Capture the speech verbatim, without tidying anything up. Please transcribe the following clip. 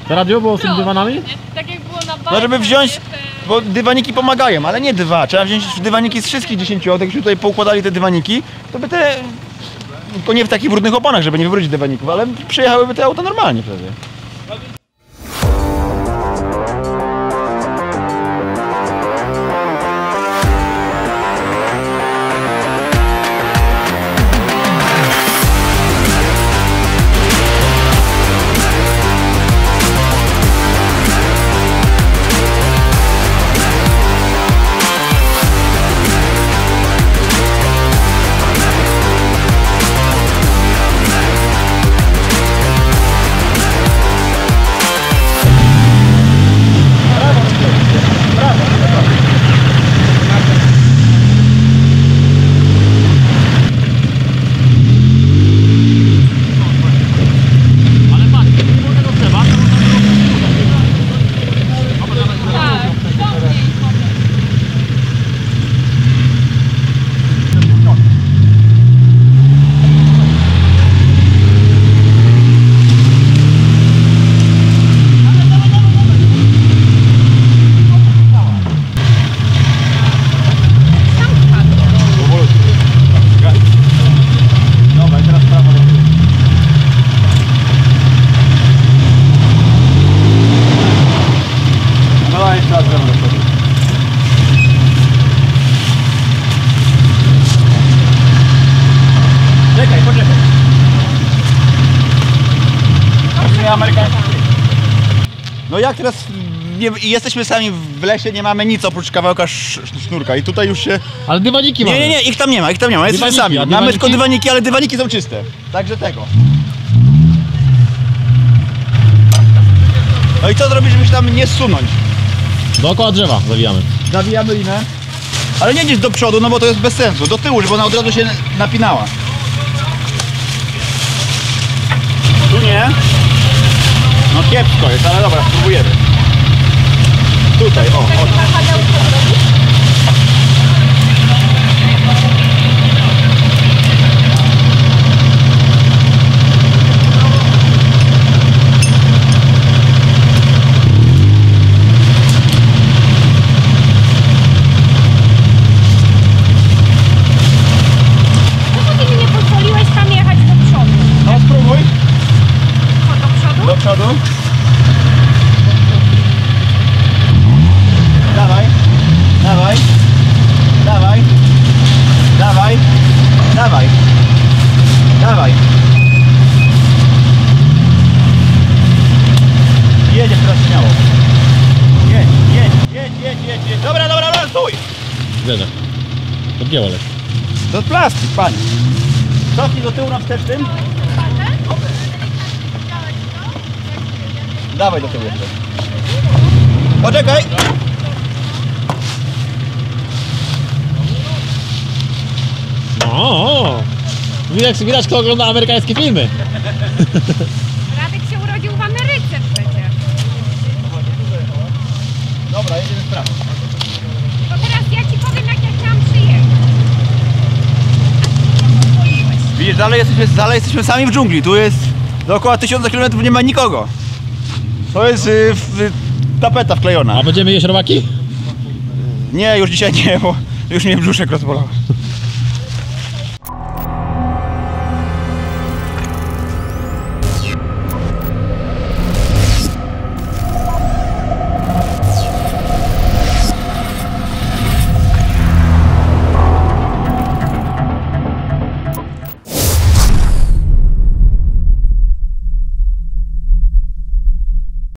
To radio było z tymi dywanami? Tak jak było na No żeby wziąć, bo dywaniki pomagają, ale nie dwa. Trzeba wziąć dywaniki z wszystkich dziesięciu, jakbyśmy tutaj poukładali te dywaniki, to by te... Tylko nie w takich brudnych oponach, żeby nie wywrócić dywaników, ale przyjechałyby te auta normalnie wtedy. Czekaj, poczekaj. No jak teraz nie, jesteśmy sami w lesie, nie mamy nic oprócz kawałka sznurka i tutaj już się... Ale dywaniki mamy. Nie, nie, nie, ich tam nie ma, ich tam nie ma, jesteśmy Dywaniki, sami. a Mamy dywaniki? tylko dywaniki, ale dywaniki są czyste. Także tego. No i co zrobić, żeby się tam nie zsunąć? Dookoła drzewa zawijamy. Zawijamy linę. Ale nie gdzieś do przodu, no bo to jest bez sensu. Do tyłu, żeby ona od razu się napinała. Tu nie. No kiepsko jest, ale dobra, spróbujemy. Tutaj, o, o. Do przodu. Dawaj, dawaj, dawaj, dawaj, dawaj, dawaj. Jedziesz teraz śmiało. Jedź, jedź, jedź, jedź, jedź, jedź. Dobra, dobra, dobra, stój! Wierzę. Podgięło leć. To jest plastik, pani. Cofnij do tyłu na wstecznym. Dawaj do tyłu jeszcze. Poczekaj! O, widać, widać kto ogląda amerykańskie filmy. Radek się urodził w Ameryce przecież. Dobra, jedziemy w prawo. To teraz ja ci powiem, jak ja chciałam przyjechać. Widzisz, dalej jesteśmy, dalej jesteśmy sami w dżungli. Tu jest dookoła tysiąca kilometrów, nie ma nikogo. To jest y, w, tapeta wklejona. A będziemy jeść robaki? Nie, już dzisiaj nie, bo już mnie brzuszek rozbolał.